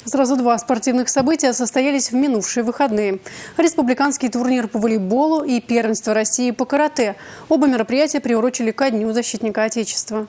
Сразу два спортивных события состоялись в минувшие выходные. Республиканский турнир по волейболу и первенство России по карате. Оба мероприятия приурочили ко Дню защитника Отечества.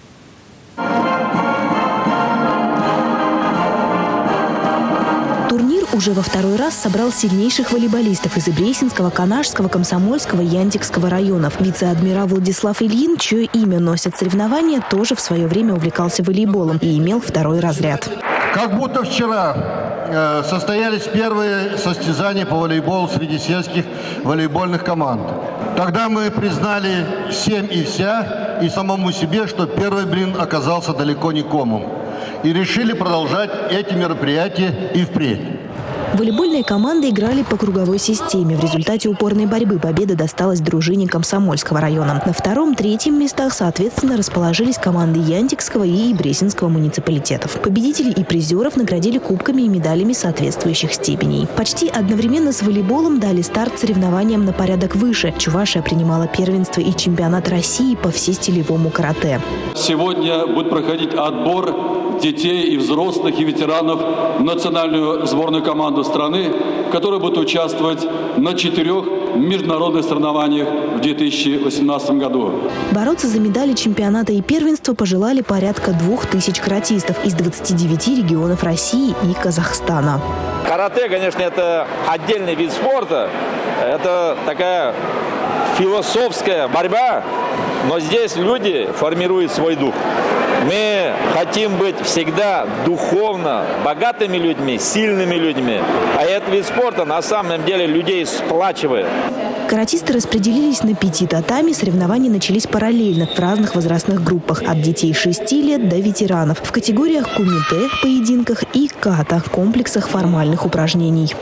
Турнир уже во второй раз собрал сильнейших волейболистов из Бресенского, Канашского, Комсомольского и Янтикского районов. Вице-адмирал Владислав Ильин, чье имя носят соревнования, тоже в свое время увлекался волейболом и имел второй разряд. Как будто вчера состоялись первые состязания по волейболу среди сельских волейбольных команд. Тогда мы признали всем и вся, и самому себе, что первый блин оказался далеко не комом. И решили продолжать эти мероприятия и впредь. Волейбольные команды играли по круговой системе. В результате упорной борьбы победа досталась дружине Комсомольского района. На втором, третьем местах, соответственно, расположились команды Янтикского и Бресенского муниципалитетов. Победителей и призеров наградили кубками и медалями соответствующих степеней. Почти одновременно с волейболом дали старт соревнованиям на порядок выше. Чувашия принимала первенство и чемпионат России по всестилевому карате. Сегодня будет проходить отбор детей и взрослых, и ветеранов в национальную сборную команду страны, которая будет участвовать на 4 международных соревнованиях в 2018 году. Бороться за медали чемпионата и первенства пожелали порядка 2000 каратистов из 29 регионов России и Казахстана. Карате, конечно, это отдельный вид спорта. Это такая философская борьба, но здесь люди формируют свой дух. Мы хотим быть всегда духовно богатыми людьми, сильными людьми. А этот вид спорта на самом деле людей сплачивает. Каратисты распределились на 5 татами. Соревнования начались параллельно в разных возрастных группах. От детей 6 лет до ветеранов. В категориях кумите, поединках и ката, комплексах формальных упражнений.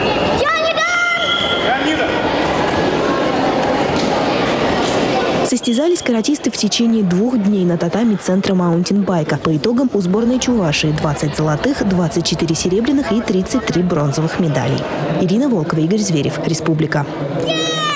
Состязались каратисты в течение 2 дней на татами центра маунтинбайка. По итогам у сборной Чувашии 20 золотых, 24 серебряных и 33 бронзовых медалей. Ирина Волкова, Игорь Зверев, Республика.